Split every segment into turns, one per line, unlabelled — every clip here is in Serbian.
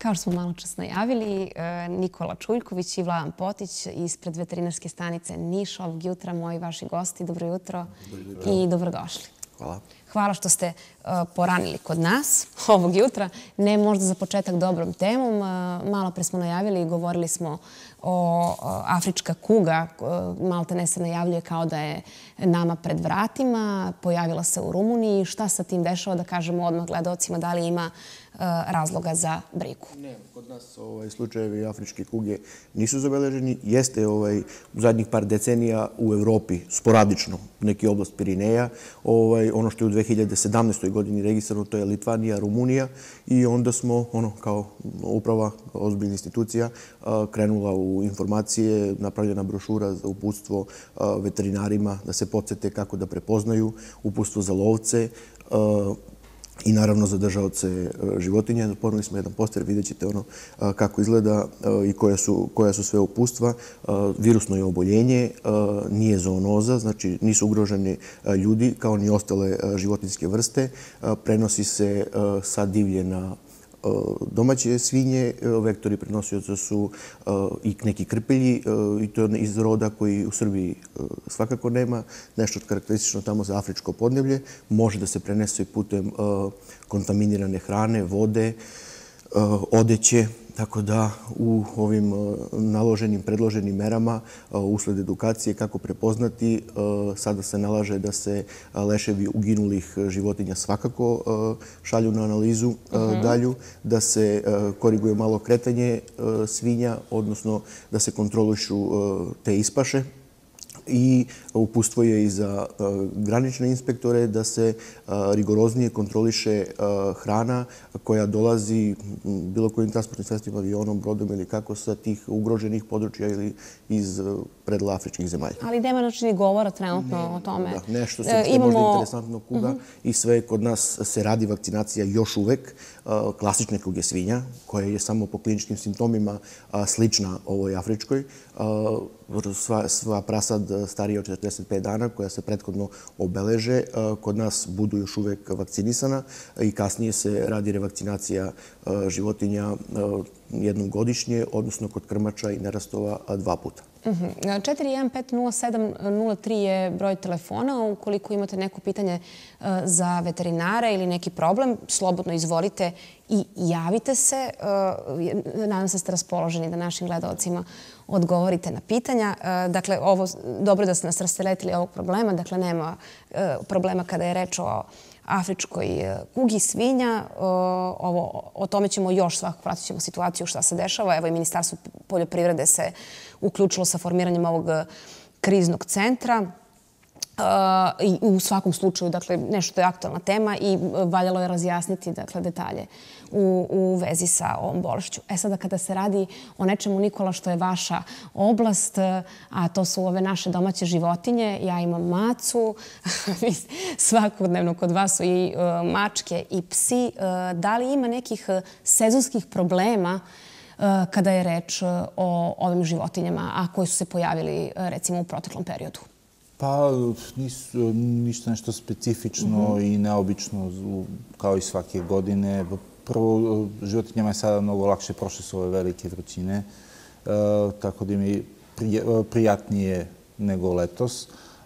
Kao što smo malo čas najavili, Nikola Čuljković i Vladan Potić ispred veterinarske stanice Niš ovog jutra, moji vaši gosti. Dobro jutro i dobrodošli.
Hvala.
Hvala što ste poranili kod nas ovog jutra. Ne možda za početak dobrom temom. Malo pre smo najavili i govorili smo o afrička kuga. Malte ne se najavljuje kao da je nama pred vratima. Pojavila se u Rumuniji. Šta sa tim dešava, da kažemo odmah gledalcima, da li ima razloga za brigu?
Ne, kod nas slučajevi afričke kuge nisu zabeleženi. Jeste u zadnjih par decenija u Evropi sporadično neki oblast Pirineja. Ono što je u 2017. godini registrovano, to je Litvanija, Rumunija, i onda smo, kao uprava, kao ozbiljna institucija, krenula u informacije, napravljena brošura za uputstvo veterinarima da se podsjete kako da prepoznaju, uputstvo za lovce i naravno za držaoce životinja. Ponudili smo jedan poster, vidjet ćete kako izgleda i koja su sve uputstva. Virusno je oboljenje, nije zoonoza, znači nisu ugroženi ljudi kao ni ostale životinjske vrste. Prenosi se sa divlje na domaće svinje. Vektori prenosioca su i neki krpelji, i to je iz roda koji u Srbiji svakako nema. Nešto karakteristično tamo za afričko podneblje. Može da se prenese putem kontaminirane hrane, vode, odeće. Tako da u ovim naloženim, predloženim merama usled edukacije kako prepoznati, sada se nalaže da se leševi uginulih životinja svakako šalju na analizu dalju, da se koriguje malo kretanje svinja, odnosno da se kontrolišu te ispaše. I uputstvo je i za granične inspektore da se rigoroznije kontroliše hrana koja dolazi bilo kojim transportnim sredstvima, avionom, brodom ili kako sa tih ugroženih područja ili iz predela afričkih zemalja.
Ali nema ni govora trenutno o tome.
Da, nešto što je možda interesantno kuga i sve kod nas se radi vakcinacija još uvek klasične kuge svinja, koja je samo po kliničkim simptomima slična ovoj afričkoj. Sva prasad starija od 45 dana koja se prethodno obeleže, kod nas budu još uvek vakcinisana i kasnije se radi revakcinacija životinja jednom godišnje, odnosno kod krmača i nerastova 2 puta.
4150703 je broj telefona. Ukoliko imate neko pitanje za veterinara ili neki problem, slobodno izvolite i javite se. Nadam se da ste raspoloženi da našim gledalcima odgovorite na pitanja. Dakle, dobro da ste nas rasteretili ovog problema. Dakle, nema problema kada je reč o afričkoj kugi svinja. O tome ćemo još svakako, pratit ćemo situaciju šta se dešava. Evo i Ministarstvo poljoprivrede se uključilo sa formiranjem ovog kriznog centra. I u svakom slučaju, dakle, nešto je aktualna tema i valjalo je razjasniti, dakle, detalje u vezi sa ovom bolešću. Sada kada se radi o nečemu, Nikola, što je vaša oblast, a to su ove naše domaće životinje, ja imam macu, svakodnevno kod vas su i mačke i psi. Da li ima nekih sezonskih problema kada je reč o ovim životinjama, a koji su se pojavili, recimo, u proteklom periodu?
Pa, ništa nešto specifično i neobično, kao i svake godine. Prvo, životinjama je sada mnogo lakše prošle su ove velike vrućine, tako da im je prijatnije nego letos.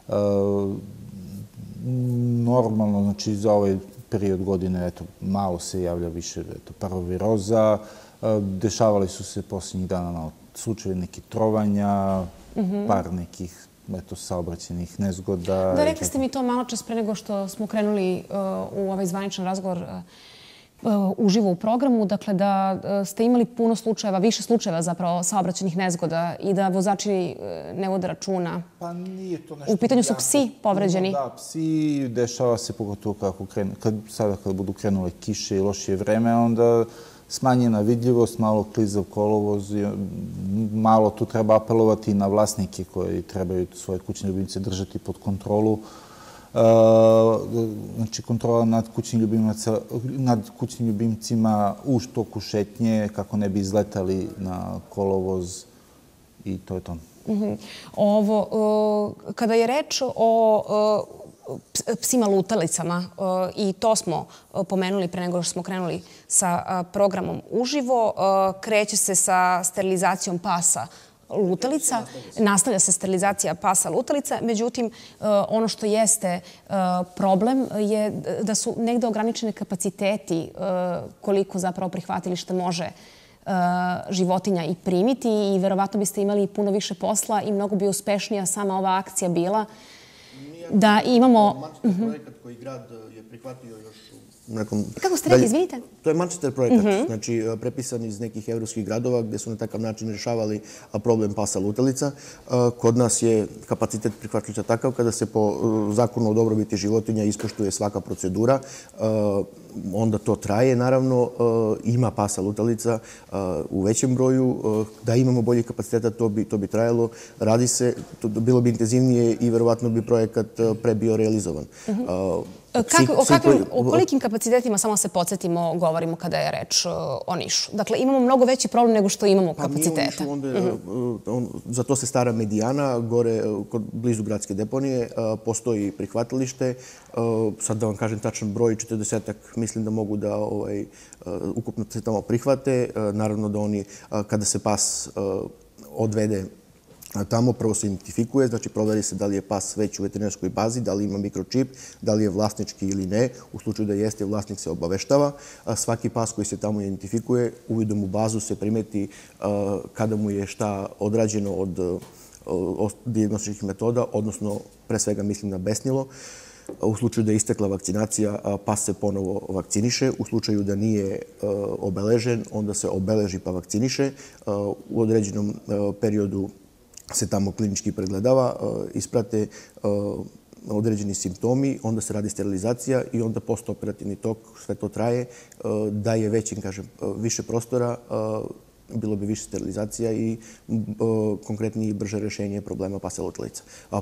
Normalno, znači, za ovaj period godine, malo se javlja više parvoviroza. Dešavali su se posljednjih dana slučajevi nekih trovanja, par nekih saobraćajnih nezgoda.
Da, rekli ste mi to malo čas pre nego što smo krenuli u ovaj zvaničan razgovor uživo u programu, dakle da ste imali puno slučajeva, više slučajeva zapravo saobraćajnih nezgoda i da vozači ne vode računa.
Pa nije to nešto...
U pitanju su psi povređeni.
Da, psi dešava se pogotovo sada kada budu krenule kiše i lošije vreme, onda smanjena vidljivost, malo klizav kolovoz, malo tu treba apelovati na vlasnike koji trebaju svoje kućne ljubimce držati pod kontrolu. Znači, kontrola nad kućnim ljubimcima u toku šetnje, kako ne bi izletali na kolovoz, i to je to.
Kada je reč o psima lutalicama i to smo pomenuli pre nego što smo krenuli sa programom uživo. Kreće se sa sterilizacijom pasa lutalica. Nastavlja se sterilizacija pasa lutalica. Međutim, ono što jeste problem je da su negde ograničene kapaciteti koliko zapravo prihvatilište može životinja i primiti i verovatno biste imali puno više posla i mnogo bi uspešnija sama ova akcija bila da imamo...
Manchester projekat koji grad je prihvatio još nekom...
Kako ste rekli, izvinite?
To je Manchester projekat, znači prepisan iz nekih evropskih gradova gdje su na takav način rješavali problem pasa lutalica. Kod nas je kapacitet prihvatilišta takav kada se po zakonu o dobrobiti životinja ispoštuje svaka procedura, onda to traje. Naravno, ima pasa lutalica u većem broju. Da imamo bolje kapaciteta, to bi trajalo. Radi se, bilo bi intenzivnije i verovatno bi projekat pre bio realizovan.
O kolikim kapacitetima, samo se podsjetimo, govorimo kada je reč o Nišu? Dakle, imamo mnogo veći problem nego što imamo kapaciteta.
Za to se stara Medijana, gore blizu gradske deponije, postoji prihvatilište. Sad da vam kažem tačan broj, 40-ak, mislim da mogu da ukupno se tamo prihvate. Naravno da oni, kada se pas odvede tamo, prvo se identifikuje, znači proveri se da li je pas već u veterinarskoj bazi, da li ima mikročip, da li je vlasnički ili ne. U slučaju da jeste, vlasnik se obaveštava. Svaki pas koji se tamo identifikuje, uvidom u bazu se primeti kada mu je šta odrađeno od dijagnostičkih metoda, odnosno pre svega mislim na besnilo. U slučaju da je istekla vakcinacija, pas se ponovo vakciniše. U slučaju da nije obeležen, onda se obeleži pa vakciniše. U određenom periodu se tamo klinički pregledava, isprate određeni simptomi, onda se radi sterilizacija i onda postoperativni tok, sve to traje. Da je većim, kažem, više prostora, bilo bi više sterilizacija i konkretnije i brže rješenje problema pasa lutalica.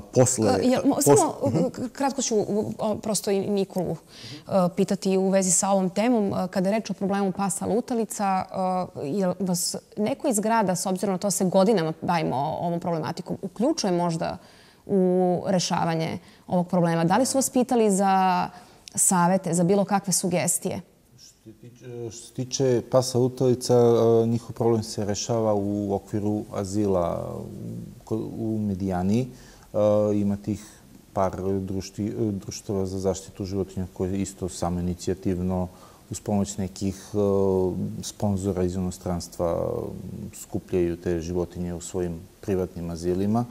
Samo kratko ću prosto i Nikolu pitati u vezi sa ovom temom. Kada je reč o problemu pasa lutalica, je vas neko iz grada, s obzirom na to se godinama bavimo ovom problematikom, uključuje možda u rešavanje ovog problema? Da li su vas pitali za savete, za bilo kakve sugestije?
Što se tiče pasa lutalica, njihov problem se rešava u okviru azila u Medijani. Ima tih par društava za zaštitu životinja koje isto samoinicijativno uz pomoć nekih sponzora iz inostranstva skupljaju te životinje u svojim privatnim azilima.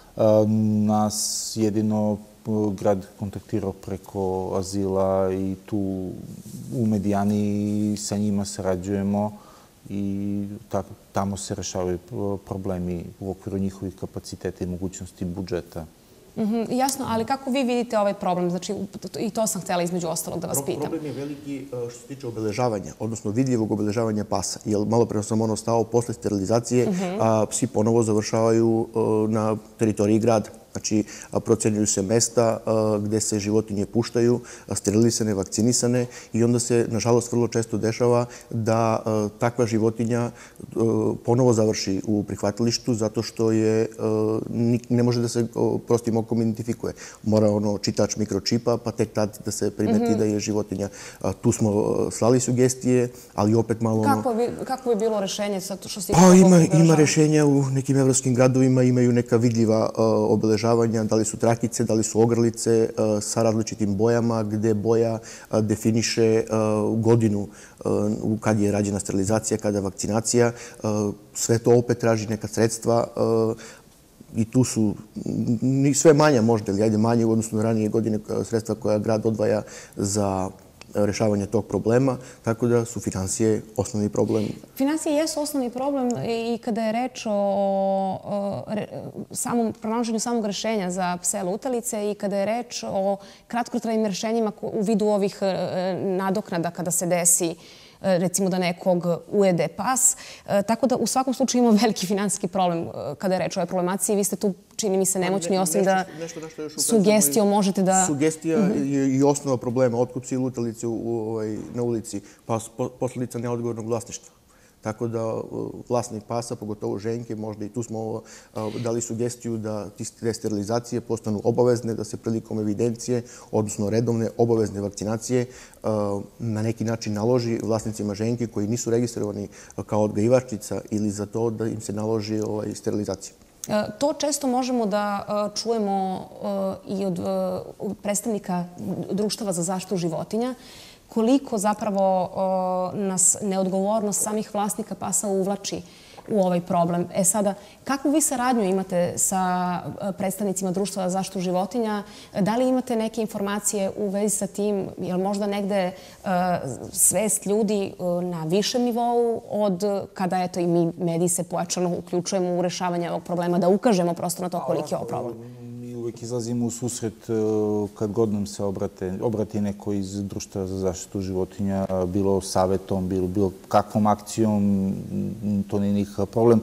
Nas jedino grad kontaktirao preko azila i tu u Medijani sa njima sarađujemo i tamo se rešavaju problemi u okviru njihovih kapaciteta i mogućnosti budžeta.
Jasno, ali kako vi vidite ovaj problem? Znači, i to sam htjela između ostalog da vas pitam.
Problem je veliki što se tiče obeležavanja, odnosno vidljivog obeležavanja pasa. Jer malo pre sam stao, posle sterilizacije psi ponovo završavaju na teritoriji grada. Znači, procenjuju se mesta gde se životinje puštaju, sterilisane, vakcinisane i onda se, nažalost, vrlo često dešava da takva životinja ponovo završi u prihvatilištu zato što ne može da se prostim okom identifikuje. Mora čitač mikročipa, pa tek tad da se primeti da je životinja. Tu smo slali sugestije, ali opet malo...
Kako bi bilo rešenje?
Pa ima rešenja u nekim evropskim gradovima, imaju neka vidljiva obeležavanja, da li su trakice, da li su ogrlice sa različitim bojama, gde boja definiše godinu kad je rađena sterilizacija, kada je vakcinacija. Sve to opet traži neka sredstva i tu su sve manja možda, ili ajde manje u odnosu na ranije godine sredstva koja grad odvaja za rešavanje tog problema, tako da su finansije osnovni problem.
Finansije jesu osnovni problem i kada je reč o pronalaženju samog rešenja za pse lutalice i kada je reč o kratkotrajnim rešenjima u vidu ovih nadoknada kada se desi recimo da nekog ujede pas. Tako da u svakom slučaju imamo veliki finansijski problem kada je reč o ovoj problematici. Vi ste tu, čini mi se, nemoćni, osim da sugestijom možete da...
Sugestija je i osnova problema. Otkup psi lutalice na ulici, pa posljedica neodgovornog vlasništva. Tako da vlasnik pasa, pogotovo ženke, možda i tu smo dali sugestiju da te sterilizacije postanu obavezne, da se prilikom evidencije, odnosno redovne obavezne vakcinacije, na neki način naloži vlasnicima ženke koji nisu registrovani kao odgajivačica ili za to da im se naloži sterilizacija.
To često možemo da čujemo i od predstavnika društava za zaštitu životinja, koliko zapravo nas neodgovornost samih vlasnika pasa uvlači u ovaj problem. Sada, kakvu vi saradnju imate sa predstavnicima društva za zaštitu životinja? Da li imate neke informacije u vezi sa tim? Je li možda negde svest ljudi na višem nivou od kada i mi mediji se pojačano uključujemo u rešavanje ovog problema, da ukažemo prosto na to koliki je ovo problem?
Mi uvek izlazimo u susret kad god nam se obrati neko iz društva za zaštitu životinja, bilo savetom, bilo kakvom akcijom, to nije nikakav problem.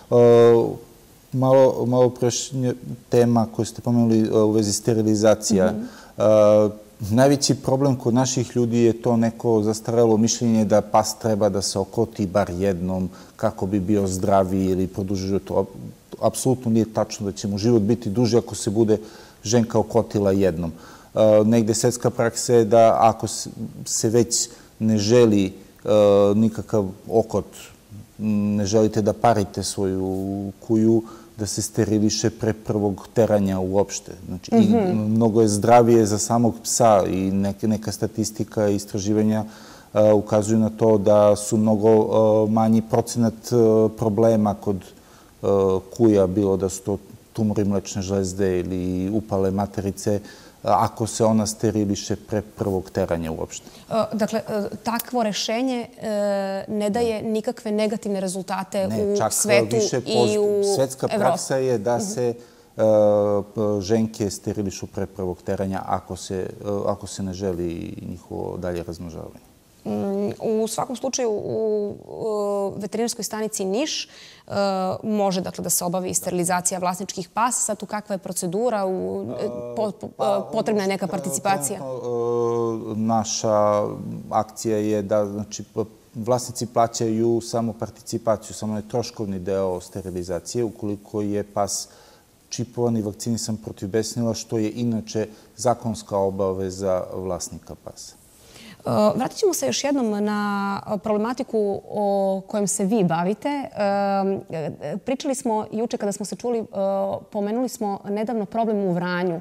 Malo prešnje tema koju ste pomenuli u vezi sterilizacija. Najveći problem kod naših ljudi je to neko zastarelo mišljenje da pas treba da se okoti bar jednom kako bi bio zdraviji ili produžio život. Apsolutno nije tačno da će mu život biti duži ako se bude ženka okotila jednom. Negde svetska praksa je da ako se već ne želi nikakav okot, ne želite da parite svoju kuju, da se steriliše pre prvog teranja uopšte. Znači, mnogo je zdravije za samog psa i neka statistika i istraživanja ukazuju na to da su mnogo manji procenat problema kod kuja, bilo da su to tumori mlečne žlezde ili upale materice, ako se ona steriliše pre prvog teranja uopšte.
Dakle, takvo rešenje ne daje nikakve negativne rezultate u svetu i u Evropi.
Svetska praksa je da se ženke sterilišu pre prvog teranja ako se ne želi njihovo dalje razmnožavanje.
U svakom slučaju, u veterinarskoj stanici Niš može da se obavi sterilizacija vlasničkih pasa. Sad tu kakva je procedura? Potrebna je neka participacija?
Naša akcija je da vlasnici plaćaju samo participaciju, samo je troškovni deo sterilizacije. Ukoliko je pas čipovan i vakcinisan protiv besnila, što je inače zakonska obaveza vlasnika pasa.
Vratit ćemo se još jednom na problematiku o kojom se vi bavite. Pričali smo juče kada smo se čuli, pomenuli smo nedavno problem u Vranju.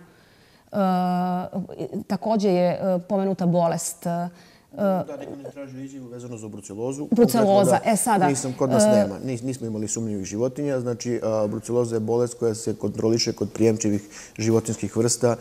Takođe je pomenuta bolest.
Da, neko ne traži izjavu vezano za brucelozu.
Bruceloza, sada.
Kod nas nema. Nismo imali sumnjivih životinja. Znači, bruceloza je bolest koja se kontroliše kod prijemčivih životinjskih vrsta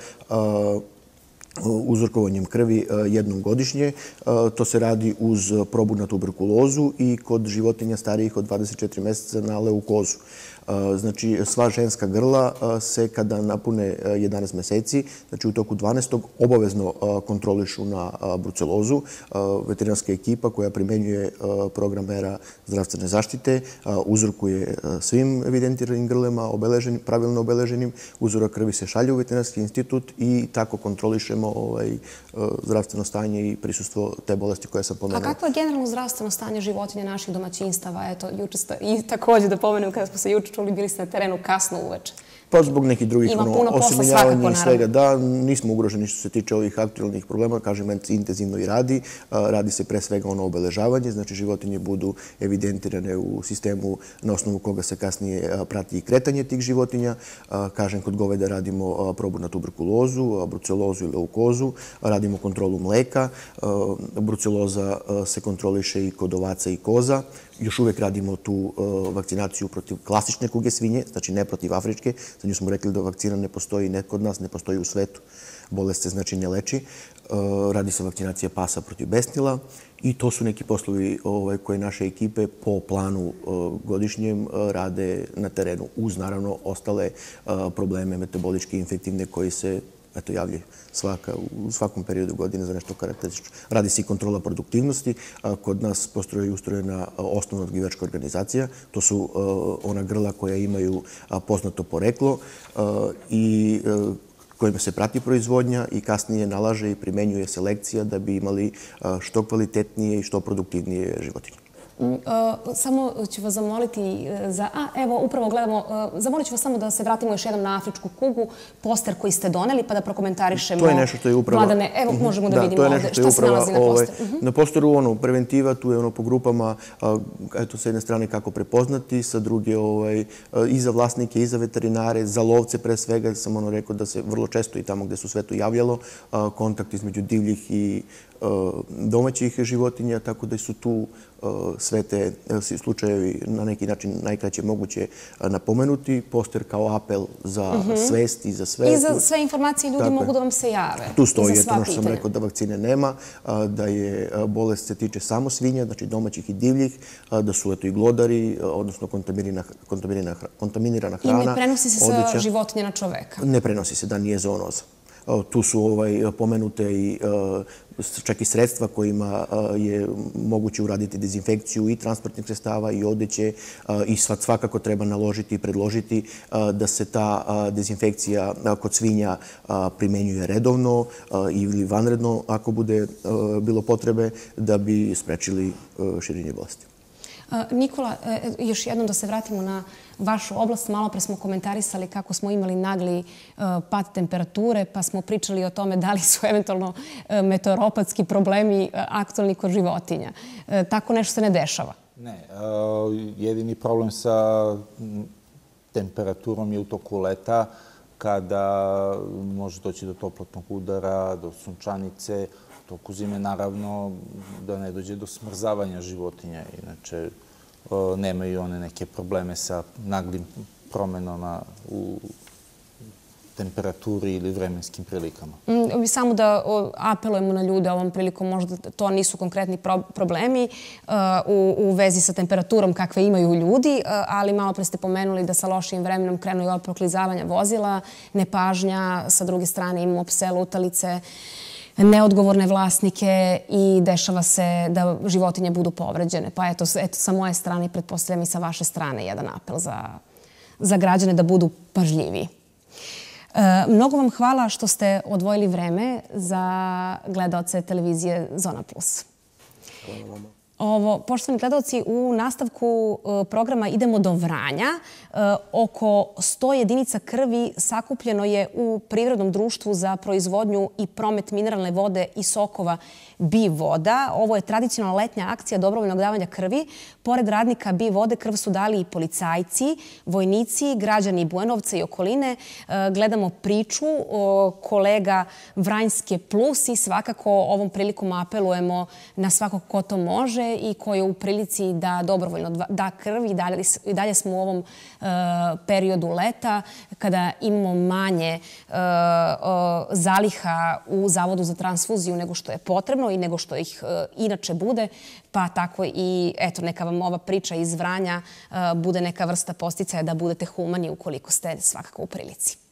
uzorkovanjem krvi jednom godišnje. To se radi uz probu na tuberkulozu i kod životinja starijih od 24 meseca na leukozu. Znači, sva ženska grla se kada napune 11 meseci, znači u toku 12. obavezno kontrolišu na brucelozu. Veterinarska ekipa koja primenjuje program mera zdravstvene zaštite uzorkuje svim evidentiranim grlima, pravilno obeleženim. Uzorak krvi se šalje u veterinarski institut i tako kontrolišemo zdravstveno stanje i prisustvo te bolesti koje sam pomenuo.
A kakvo je generalno zdravstveno stanje životinja naših domaćinstava? Eto, juče ste, i takođe da pomenem, kada smo se juče čuli, bili ste na terenu kasno uveče.
Pa zbog nekih drugih osemenjavanja i svega, da, nismo ugroženi što se tiče ovih aktualnih problema, kažem, intenzivno i radi. Radi se pre svega ono obeležavanje, znači životinje budu evidentirane u sistemu na osnovu koga se kasnije prati i kretanje tih životinja. Kažem, kod goveda radimo probu na tuberkulozu, brucelozu i leukozu, radimo kontrolu mleka, bruceloza se kontroliše i kod ovaca i koza. Još uvek radimo tu vakcinaciju protiv klasične kuge svinje, znači ne protiv afričke. Za nju smo rekli da vakcina ne postoji ne kod nas, ne postoji u svetu. Bolest se znači ne leči. Radi se vakcinacija pasa protiv besnila i to su neki poslovi koje naše ekipe po planu godišnjem rade na terenu, uz naravno ostale probleme metaboličke i infektivne koji se javljaju u svakom periodu godine za nešto karakteristično. Radi se i kontrola produktivnosti. Kod nas postoji ustrojena osnovna odgajivačka organizacija. To su ona grla koja imaju poznato poreklo i kojima se prati proizvodnja i kasnije nalaže i primenjuje selekcija da bi imali što kvalitetnije i što produktivnije životinje.
Samo ću vas zamoliti za... Evo, upravo gledamo... Zamolit ću vas samo da se vratimo još jednom na afričku kugu, poster koji ste doneli, pa da prokomentarišemo...
To je nešto što je upravo...
Vladane, evo, možemo da vidimo ovde šta se nalazi na posteru.
Na posteru preventiva, tu je po grupama, eto, sa jedne strane kako prepoznati, sa druge i za vlasnike, i za veterinare, za lovce pre svega, sam rekao da se vrlo često i tamo gde su sve to javljalo, kontakt između divljih i domaćih životinja, tako da su tu sve te slučajevi na neki način najkraće moguće napomenuti. Poster kao apel za svest i za sve.
I za sve informacije ljudi mogu da vam se jave.
Tu stoji, ono što sam rekao, da vakcine nema, da je bolest se tiče samo svinja, znači domaćih i divljih, da su i glodari, odnosno kontaminirana hrana.
I ne prenosi se sa životinja na čoveka.
Ne prenosi se, da, nije zoonoza. Tu su pomenute i čak i sredstva kojima je moguće uraditi dezinfekciju i transportnih sredstava i odeće i svakako treba naložiti i predložiti da se ta dezinfekcija kod svinja primenjuje redovno ili vanredno ako bude bilo potrebe da bi sprečili širenje bolesti.
Nikola, još jednom da se vratimo na vašu oblast. Malo pre smo komentarisali kako smo imali nagli pad temperature, pa smo pričali o tome da li su eventualno meteoropatski problemi aktualni kod životinja. Tako nešto se ne dešava?
Ne. Jedini problem sa temperaturom je u toku leta, kada može doći do toplotnog udara, do sunčanice. U toku zime, naravno, da ne dođe do smrzavanja životinja. Inače, nemaju one neke probleme sa naglim promenama u temperaturi ili vremenskim prilikama.
Samo da apelujemo na ljude ovom prilikom, možda to nisu konkretni problemi u vezi sa temperaturom kakve imaju ljudi, ali malo pre ste pomenuli da sa lošijim vremenom krenu i proklizavanja vozila, nepažnja, sa druge strane imamo pse, lutalice, neodgovorne vlasnike i dešava se da životinje budu povređene. Pa eto, sa moje strane, pretpostavljam i sa vaše strane, jedan apel za građane da budu pažljiviji. Mnogo vam hvala što ste odvojili vreme za gledaoce televizije Zona Plus.
Hvala vama.
Poštovani gledalci, u nastavku programa idemo do Vranja. Oko 100 jedinica krvi sakupljeno je u Privrednom društvu za proizvodnju i promet mineralne vode i sokova Bi voda. Ovo je tradicionalna letnja akcija dobrovoljnog davanja krvi. Pored radnika Bi vode krv su dali i policajci, vojnici, građani Bujanovca i okoline. Gledamo priču kolega Vranjske Plus i svakako ovom prilikom apelujemo na svakog ko to može i ko je u prilici da dobrovoljno da krv. I dalje smo u ovom periodu leta kada imamo manje zaliha u Zavodu za transfuziju nego što je potrebno i nego što ih inače bude, pa tako i eto, neka vam ova priča iz Vranja bude neka vrsta podsticaja da budete humani ukoliko ste svakako u prilici.